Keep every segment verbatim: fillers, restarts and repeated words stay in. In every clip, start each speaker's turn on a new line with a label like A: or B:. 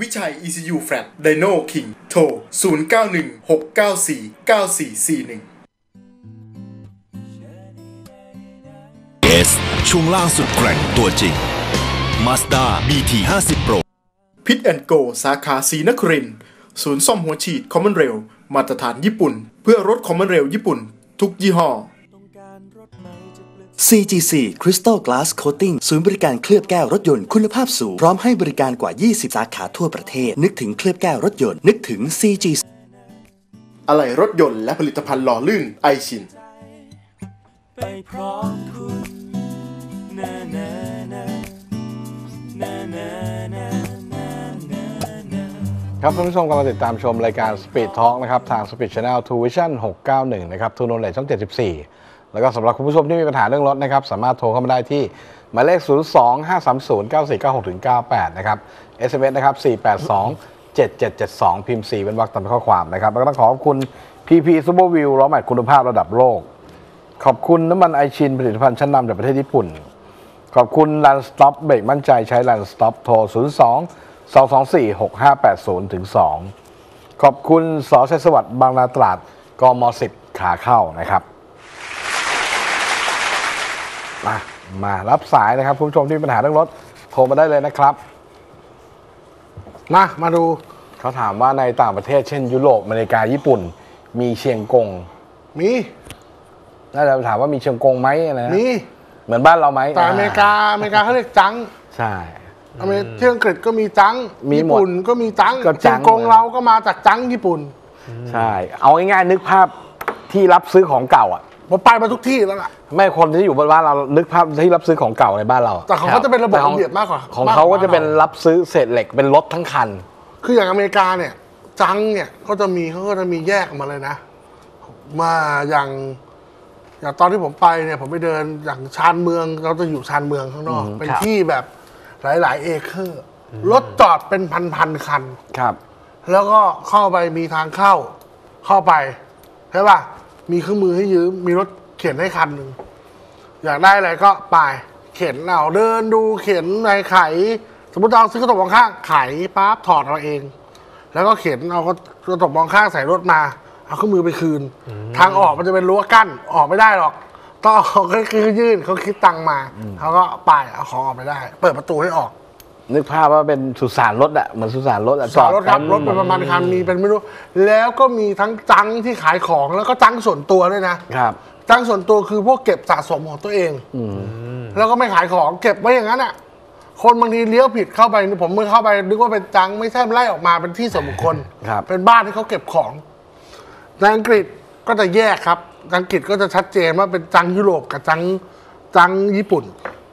A: วิชัย อี ซี ยู Flat Dino King โทรศูนย์ เก้า หนึ่ง หก เก้า สี่ เก้า สี่ สี่ หนึ่ง
B: S ช่วงล่างสุดแกร่งตัวจริง Mazda บี ที ห้าสิบ Pro
A: Pit and Go สาขาศรีนครินทร์ศูนย์ซ่อมหัวฉีด Common Rail มาตรฐานญี่ปุ่นเพื่อรถ Common Rail ญี่ปุ่นทุกยี่ห้อ
C: ซี จี ซี Crystal Glass Coating ศูนย์บริการเคลือบแก้วรถยนต์คุณภาพสูงพร้อมให้บริการกว่ายี่สิบสาขาทั่วประเทศนึกถึงเคลือบแก้วรถยนต์นึกถึง ซี จี ซี
A: อะไหล่รถยนต์และผลิตภัณฑ์หล่อลื่นไอชิน
D: ไปพร้อมคุณนานานานานานา
E: ครับท่านผู้ชมกำลังติดตามชมรายการ Speed Talk นะครับทาง Speed Channel ทู Vision หกเก้าหนึ่งนะครับทูโนเลจช่องเจ็ดสิบสี่แล้วก็สำหรับคุณผู้ชมที่มีปัญหาเรื่องรถนะครับสามารถโทรเข้ามาได้ที่หมายเลขศูนย์ สอง ห้า สาม ศูนย์ เก้า สี่ เก้า หก เก้า แปดนะครับ เอส เอ็ม เอส นะครับสี่ แปด สอง เจ็ด เจ็ด เจ็ด สองพิมพ์สี่เป็นวรรคตามข้อความนะครับแล้วก็ต้องขอขอบคุณ พี พี Super View ล้อแม็กคุณภาพระดับโลกขอบคุณน้ำมันไอชินผลิตภัณฑ์ชั้นนำจากประเทศญี่ปุ่นขอบคุณ Land Stop เบรกมั่นใจใช้ Land Stop โทรศูนย์ สอง สอง สอง สี่ หก ห้า แปด ศูนย์ สองขอบคุณส.ชัยสวัสดิ์บางนาตราดกม.สิบขาเข้านะครับมามารับสายนะครับคุณผู้ชมที่มีปัญหาเรื่องรถโทรมาได้เลยนะครับมามาดูเขาถามว่าในต่างประเทศเช่นยุโรปอเมริกาญี่ปุ่นมีเชียงกงมีน่าจะถามว่ามีเชียงกงไหมอะไรนะมีเหมือนบ้านเราไหมแต่อเมริกาอเมริกาเขาเรียกจังใช่อเมริกาที่อังกฤษก็มีจังญี่ปุ่นก็มีจังเชียงกงเราก็มาจากจังญี่ปุ่นใช่เอาง่ายๆนึกภาพที่รับซื้อของเก่าอ่ะผมไปมาทุกที่แล้วล่ะไม่คนที่อยู่บนบ้านเรานึกภาพที่รับซื้อของเก่าในบ้านเราแต่ของเขาจะเป็นระบบระเบียบมากกว่าของเขาก็จะเป็นรับซื้อเศษเหล็กเป็นรถทั้งคันคืออย่างอเมริกาเนี่ยจังเนี่ยก็จะมีเขาก็จะมีแยกออกมาเลยนะมาอย่างอย่างตอนที่ผมไปเนี่ยผมไปเดินอย่างชานเมืองเราจะอยู่ชานเมืองข้างนอกเป็นที่แบบหลายๆเอเคอร์รถจอดเป็นพันๆคันครับแล้วก็เข้าไปมีทางเข้าเข้าไปใช่ป่ะมีเครื่องมือให้ยืมมีรถเข็นให้คันหนึ่งอยากได้อะไรก็ไปเข็นเอาเดินดูเข็นในไขสมมติเราซื้อกระจกมองข้างไขปั๊บถอดเราเองแล้วก็เข็นเอากระจกมองข้างใส่รถมาเอาเครื่องมือไปคืนทางออกมันจะเป็นรั้วกั้นออกไม่ได้หรอกต้องเขาคือยื่นเขาคิดตังค์มาเขาก็ไปเอาของออกไปได้เปิดประตูให้ออกนึกภาพว่าเป็นสุสานรถอะเหมือนสุสานรถอะจอดรถครับรถเป็นประมาณคันมีเป็นไม่รู้แล้วก็มีทั้งจังที่ขายของแล้วก็จังส่วนตัวด้วยนะครับจังส่วนตัวคือพวกเก็บสะสมของตัวเองแล้วก็ไม่ขายของเก็บไว้อย่างนั้นอะคนบางทีเลี้ยวผิดเข้าไปผมเมื่อเข้าไปนึกว่าเป็นจังไม่ใช่ไล่ออกมาเป็นที่ส่วนบุคคลเป็นบ้านที่เขาเก็บของในอังกฤษก็จะแยกครับอังกฤษก็จะชัดเจนว่าเป็นจังยุโรปกับจังจังญี่ปุ่น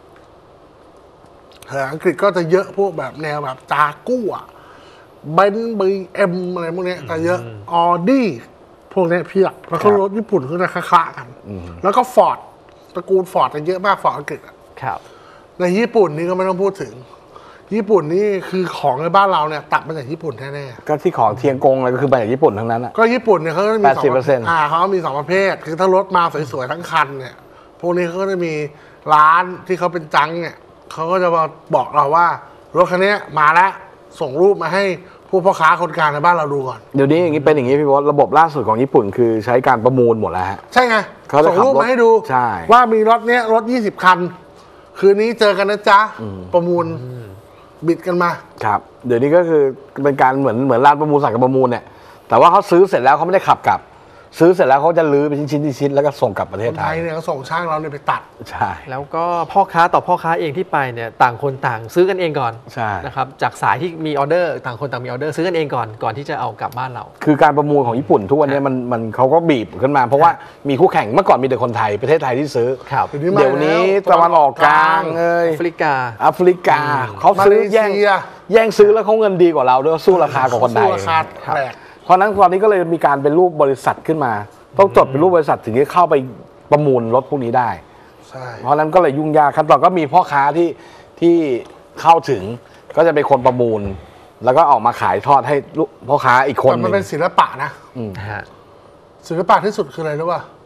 E: อังกฤษก็จะเยอะพวกแบบแนวแบบจากัวเบนซ์บีเอ็มอะไรพวกนี้จะเยอะออดี้พวกนี้เพียบแล้วก็รถญี่ปุ่นก็จะคล้าๆกันแล้วก็ฟอร์ดตระกูลฟอร์ดจะเยอะมากฟอร์ดอังกฤษครับในญี่ปุ่นนี่ก็ไม่ต้องพูดถึงญี่ปุ่นนี่คือของในบ้านเราเนี่ยตัดมาจากญี่ปุ่นแน่ๆก็ที่ของเทียงกงอะไรก็คือมาจากญี่ปุ่นทั้งนั้นอ่ะก็ญี่ปุ่นเนี่ยเขาจะมีสองประเภทอ่าเขามีสองประเภทคือถ้ารถมาสวยๆทั้งคันเนี่ยพวกนี้เขาก็จะมีร้านที่เขาเป็นจังเนี่ยเขาก็จะมาบอกเราว่ารถคันนี้มาแล้วส่งรูปมาให้ผู้พ่อค้าคนกลางในบ้านเราดูก่อนเดี๋ยวนี้อย่างนี้เป็นอย่างนี้พี่บอสระบบล่าสุดของญี่ปุ่นคือใช้การประมูลหมดแล้วฮะใช่ไงส่งรูปมาให้ดูว่ามีรถเนี้ยรถยี่สิบคันคืนนี้เจอกันนะจ๊ะประมูลบิดกันมาครับเดี๋ยวนี้ก็คือเป็นการเหมือนเหมือนร้านประมูลสั่งกับประมูลเนี่ยแต่ว่าเขาซื้อเสร็จแล้วเขาไม่ได้ขับกลับซื้อเสร็จแล้วเขาจะลื้อเป็นชิ้นๆชิ้นแล้วก็ส่งกลับประเทศไทยเนี่ยเขาส่งช่างเราเนี่ยไปตัดใช่แล้วก็พ่อค้าต่อพ่อค้าเองที่ไปเนี่ยต่างคนต่างซื้อกันเองก่อนใช่นะครับจากสายที่มีออเดอร์ต่างคนต่างมีออเดอร์ซื้อกันเองก่อนก่อนที่จะเอากลับบ้านเราคือการประมูลของญี่ปุ่นทุกวันนี้มันมันเขาก็บีบขึ้นมาเพราะว่ามีคู่แข่งเมื่อก่อนมีแต่คนไทยประเทศไทยที่ซื้อเดี๋ยวนี้ตะวันออกกลางเอ้ยแอฟริกาแอฟริกาเขาซื้อแย่งแย่งซื้อแล้วเขาเงินดีกว่าเราด้วยสู้ราคากว่าคนไทยเพราะนั้นตอนนี้ก็เลยมีการเป็นรูปบริษัทขึ้นมาต้องจดเป็นรูปบริษัทถึงจะเข้าไปประมูลรถพวกนี้ได้ใช่เพราะนั้นก็เลยยุ่งยากขั้นตอนก็มีพ่อค้าที่ที่เข้าถึงก็จะเป็นคนประมูลแล้วก็ออกมาขายทอดให้พ่อค้าอีกคนมันเป็นศิลปะนะศิลปะที่สุดคืออะไรรู้ป่ะ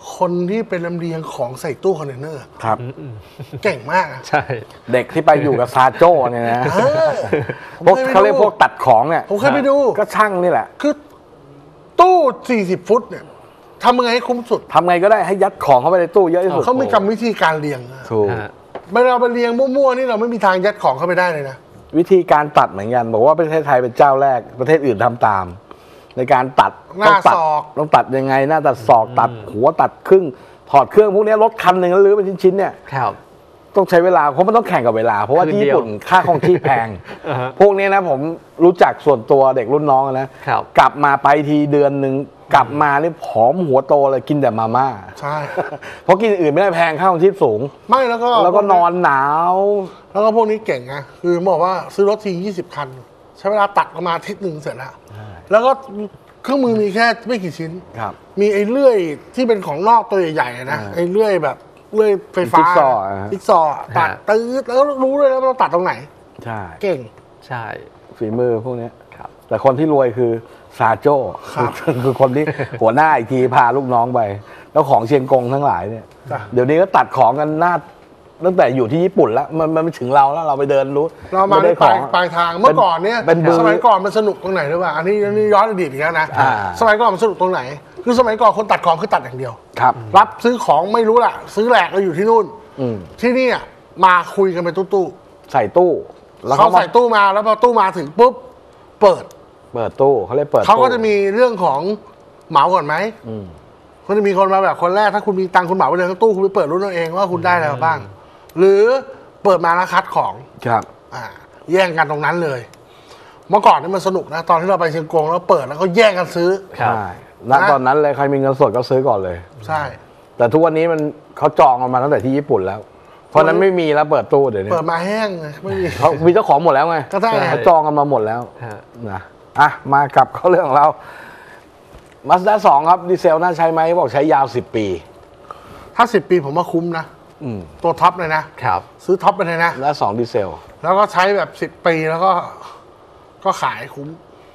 F: คนที่เป็นลำเลียงของใส่ตู้คอนเทนเนอร์
E: ครับ
F: เก่งมาก
D: ใช่
E: เด็กที่ไปอยู่กับซาโจ้เนี่ยนะพวกเขาเรียกพวกตัดของเนี่ย
F: ผมเคยไปดู
E: ก็ช่างนี่แหละ
F: คือตู้สี่สิบฟุตเนี่ยทำยังไงให้คุ้มสุด
E: ทำไงก็ได้ให้ยัดของเข้าไปในตู้เยอะที่สุด
F: เขามีกรรมวิธีการเรียง
E: ถูก
F: ไม่เราไปเรียงมั่วๆนี่เราไม่มีทางยัดของเข้าไปได้เลยนะ
E: วิธีการตัดเหมือนกันบอกว่าประเทศไทยเป็นเจ้าแรกประเทศอื่นทำตามในการตัด
F: หน้าศอก
E: ต้องตัดยังไงหน้าตัดศอกตัดหัวตัดครึ่งถอดเครื่องพวกนี้รถคันหนึ่งแล้วลื้อเป็นชิ้นๆเนี่ยต้องใช้เวลาเพราะมันต้องแข่งกับเวลาเพราะว่าที่ญี่ปุ่นค่าครองชีพแพงพวกนี้นะผมรู้จักส่วนตัวเด็กรุ่นน้องนะกลับมาไปทีเดือนหนึ่งกลับมานี่ผอมหัวโตเลยกินแต่มาม่า
F: ใช่
E: เพราะกินอื่นไม่ได้แพงค่าครองชีพสูง
F: ไม่แล้วก็
E: แล้วก็นอนหนาว
F: แล้วก็พวกนี้เก่งนะคือบอกว่าซื้อรถทียี่สิบคันใช้เวลาตัดประมาณอาทิตย์หนึ่งเสร็จแล้วแล้วก็เครื่องมือมีแค่ไม่กี่ชิ้นมีไอ้เลื่อยที่เป็นของนอกตัวใหญ่ๆนะไอ้เลื่อยแบบเลื่อยไฟฟ้า
E: จิ๊กซอว์
F: จิ๊กซอว์ตัดตื้อแล้วรู้เลยแล้วเราตัดตรงไหน
E: ใช่
F: เก่ง
D: ใช่
E: ฝีมือพวกนี้แต่คนที่รวยคือซาโจ้คือคนที่หัวหน้าอีกทีพาลูกน้องไปแล้วของเชียงกงทั้งหลายเนี่ยเดี๋ยวนี้ก็ตัดของกันหน้าตั้งแต่อยู่ที่ญี่ปุ่นแล้วมันมันถึงเราแล้วเราไปเดินรู้
F: เรามาได้ของปลายทางเมื่อก่อนเนี่ยสมัยก่อนมันสนุกตรงไหนหรือเปล่าอันนี้นี่ย้อนอดีตอีกแล้วนะสมัยก่อนมันสนุกตรงไหนคือสมัยก่อนคนตัดของคือตัดอย่างเดียว
E: ครับ
F: รับซื้อของไม่รู้ล่ะซื้อแหลกเราอยู่ที่นู่นที่นี่มาคุยกันไปตู้
E: ๆใส่ตู้
F: เขาใส่ตู้มาแล้วพอตู้มาถึงปุ๊บเปิด
E: เปิดตู้เขาเลยเปิด
F: เขาก็จะมีเรื่องของเหมาก่อนไหมเขาจะมีคนมาแบบคนแรกถ้าคุณมีตังค์คุณเหมาไปเลยทั้งตู้คุณไปเปิดรุ่นเอาเองว่าคุณได้อะไรบ้างหรือเปิดมาแล้วคัดของ
E: ครับ
F: อ่าแย่งกันตรงนั้นเลยเมื่อก่อนนี่มันสนุกนะตอนที่เราไปเชียงกงแล้วเปิดแล้วก็แย่งกันซื้อ
E: ใช่ณตอนนั้นเลยใครมีเงินสดก็ซื้อก่อนเลย
F: ใช่
E: แต่ทุกวันนี้มันเขาจองมาตั้งแต่ที่ญี่ปุ่นแล้วเพราะนั้นไม่มีแล้วเปิดตู้เดี๋ยวนี้
F: เปิดมาแห้งเลยไม่มี
E: เขามีเจ้าของหมดแล้วไง
F: ก็ใช่
E: เขาจองกันมาหมดแล้วนะอ่ะมากับเขาเรื่องของเรา Mazda สองครับดีเซลน่าใช้ไหมบอกใช้ยาวสิบปี
F: ถ้าสิบปีผมว่าคุ้มนะตัวท็อปเลยนะครับซื้อท็อปไปเลยนะ
E: แล้วสองดีเซล
F: แล้วก็ใช้แบบสิบปีแล้วก็ก็ขายคุ้ม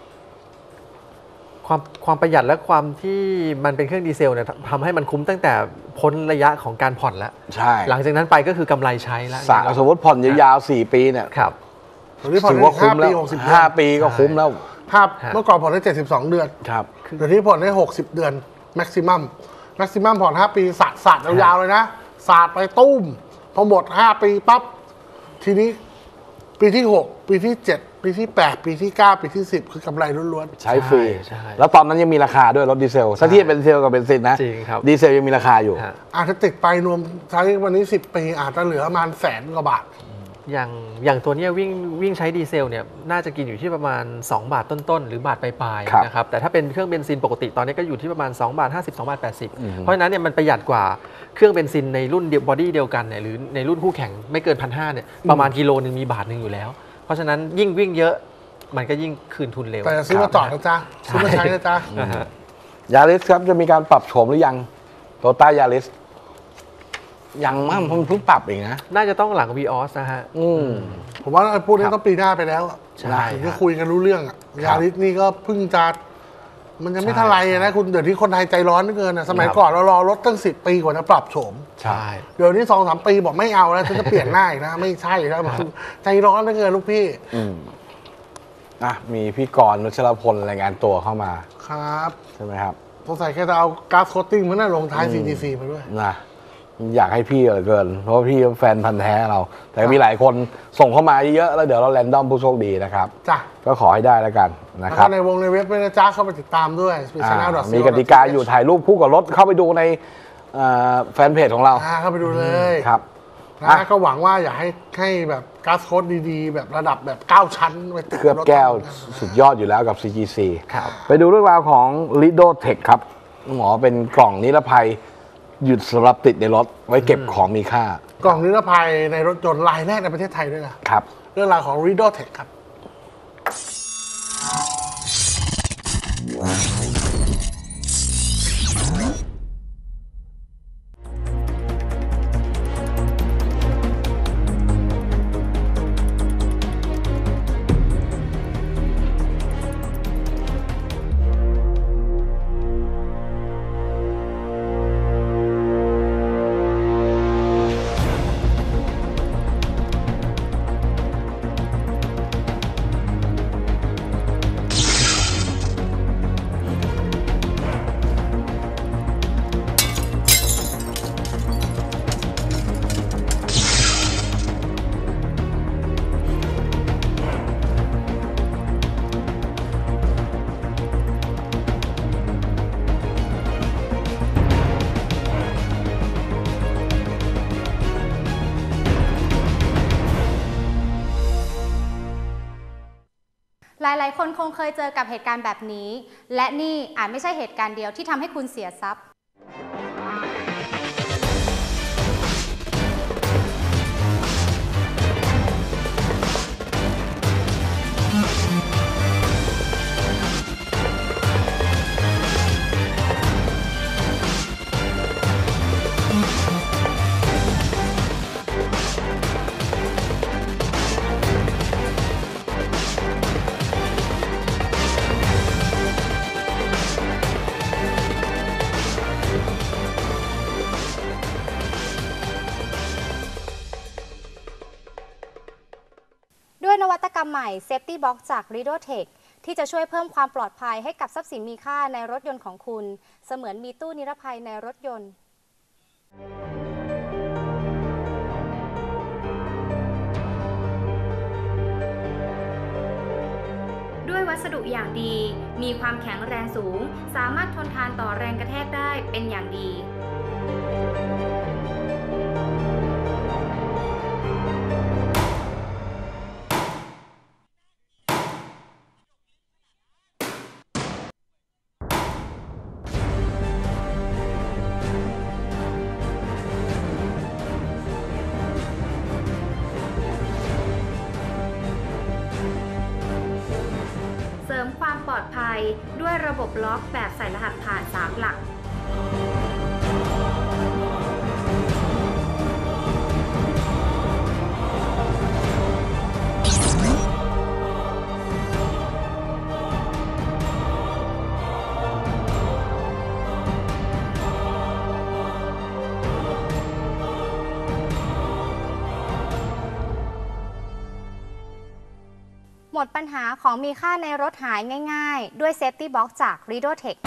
D: ความความประหยัดและความที่มันเป็นเครื่องดีเซลเนี่ยทำให้มันคุ้มตั้งแต่พ้นระยะของการผ่อนแล้ว
E: ใช่
D: หลังจากนั้นไปก็คือกำไรใช้แล้ว
E: สมมติผ่อนยาวๆสี่ปีเนี่ย
D: ครับ
F: ถือว่าคุ้มแล้ว
E: ห้าปีก็คุ้มแล้ว
F: ห้าเมื่อก่อนผ่อนได้เจ็ดสิบสองเดือน
E: ครับ
F: เดี๋ยวนี้ผ่อนได้หกสิบเดือนแม็กซิมัมแม็กซิมัมผ่อนห้าปีสาดสาดยาวๆเลยนะสาดไปตุ้มพอหมดห้าปีปั๊บทีนี้ปีที่หกปีที่เจ็ดปีที่แปดปีที่เก้าปีที่สิบคือกำไรล้วน
E: ๆใช้ฟรีแล้วตอนนั้นยังมีราคาด้วยรถดีเซลถ้าเทียบเป็นดีเซลกับเบนซินนะ
D: จริงครับ
E: ดีเซลยังมีราคาอยู่
F: อาจจะติดไปรวมใช้วันนี้สิบปีอาจจะเหลือประมาณแสนกว่าบาท
D: อย่างอย่างตัวนี้วิ่งวิ่งใช้ดีเซลเนี่ยน่าจะกินอยู่ที่ประมาณสองบาทต้นๆหรือบาทปลายๆนะครับแต่ถ้าเป็นเครื่องเบนซินปกติตอนนี้ก็อยู่ที่ประมาณสองบาทห้าสิบ สองบาทแปดสิบเพราะฉะนั้นเนี่ยมันประหยัดกว่าเครื่องเบนซินในรุ่นบอดี้เดียวกันเนี่ยหรือในรุ่นคู่แข่งไม่เกิน หนึ่งพันห้าร้อย เนี่ยประมาณกิโลนึงมีบาทนึงอยู่แล้วเพราะฉะนั้นยิ่งวิ่งเยอะมันก็ยิ่งคืนทุนเร็ว
F: แต่ซื้อมาต่อนะจ๊ะซื้อมาใช้นะจ๊ะ
E: ยาริสครับจะมีการปรับโฉมหรือยังโตต้ายาริสยังมั่งผมเพิ่งปรับเองนะ
D: น่าจะต้องหลัง วี ออส นะฮะ
E: อืม
F: ผมว่าพวกนี้ต้องปีหน้าไปแล้ว
D: ใช่
F: ถึงจะคุยกันรู้เรื่องอ่ะยาริสนี่ก็เพิ่งจะมันจะไม่เท่าไรนะคุณเดี๋ยวนี้คนไทยใจร้อนเกินนะสมัยก่อนเรารอรถตั้งสิบปีกว่าจะปรับโฉม
E: ใช่
F: เดี๋ยวนี้สองสามปีบอกไม่เอาแล้วฉันจะเปลี่ยนหน้าอีกนะไม่ใช่แล้วใจร้อนเกินลูกพี่
E: อืมอ่ะมีพี่กรณ์ วัชรพลรายงานตัวเข้ามา
F: ครับ
E: ใช่ไหมครับ
F: สงสัยแค่จะเอาก๊าซโคตติ้งมันน่าลงท้าย ซี จี ซี มาด้วย
E: นะอยากให้พี่เหลือเกินเพราะพี่แฟนพันธ์แท้เราแต่มีหลายคนส่งเข้ามาเยอะแล้วเดี๋ยวเราแรนดอมผู้โชคดีนะครับ
F: จ้ะ
E: ก็ขอให้ได้แล้วกันนะครับ
F: ในวงในเว็บไม่นะจ้าเข้าไปติดตามด้วย
E: มีกติกาอยู่ถ่ายรูปคู่กับรถเข้าไปดูในแฟนเพจของเรา
F: เข้าไปดูเลย
E: ครับ
F: นะก็หวังว่าอยากให้ให้แบบก๊าซโค้ดดีๆแบบระดับแบบเก้าชั้นไป
E: เคลือบแก้วสุดยอดอยู่แล้วกับ ซี จี ซี ไปดูเรื่องราวของ Lido Tech ครับหมอเป็นกล่องนิรภัยหยุดสำหรับติดในรถไว้เก็บของมีค่าก
F: ล่องนิรภัยในรถยนต์รายแรกในประเทศไทยด้วยนะครับเรื่องราวของ Lido Tech ครับ
G: ลายๆคนคงเคยเจอกับเหตุการณ์แบบนี้และนี่อาจไม่ใช่เหตุการณ์เดียวที่ทำให้คุณเสียทรัพย์ด้วยนวัตกรรมใหม่ Safety Box จาก Ridotech ที่จะช่วยเพิ่มความปลอดภัยให้กับทรัพย์สินมีค่าในรถยนต์ของคุณเสมือนมีตู้นิรภัยในรถยนต์ด้วยวัสดุอย่างดีมีความแข็งแรงสูงสามารถทนทานต่อแรงกระแทกได้เป็นอย่างดีเสริมความปลอดภัยด้วยระบบล็อกแบบใส่รหัสผ่านสามหลักหมดปัญหาของมีค่าในรถหายง่ายๆด้วย Safety Box จาก Ridotech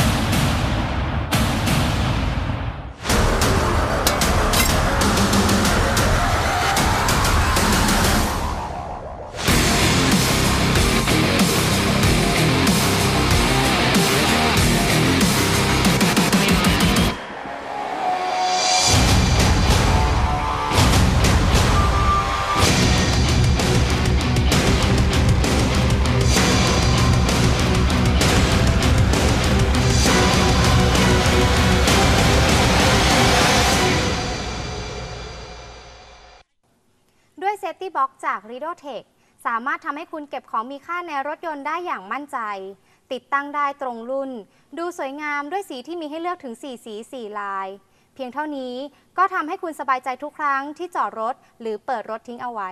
G: ด้วย Safety Box จาก Ridotech สามารถทำให้คุณเก็บของมีค่าในรถยนต์ได้อย่างมั่นใจติดตั้งได้ตรงรุ่นดูสวยงามด้วยสีที่มีให้เลือกถึงสี่สีสี่ลายเพียงเท่านี้ก็ทำให้คุณสบายใจทุกครั้งที่จอดรถหรือเปิดรถทิ้งเอาไว้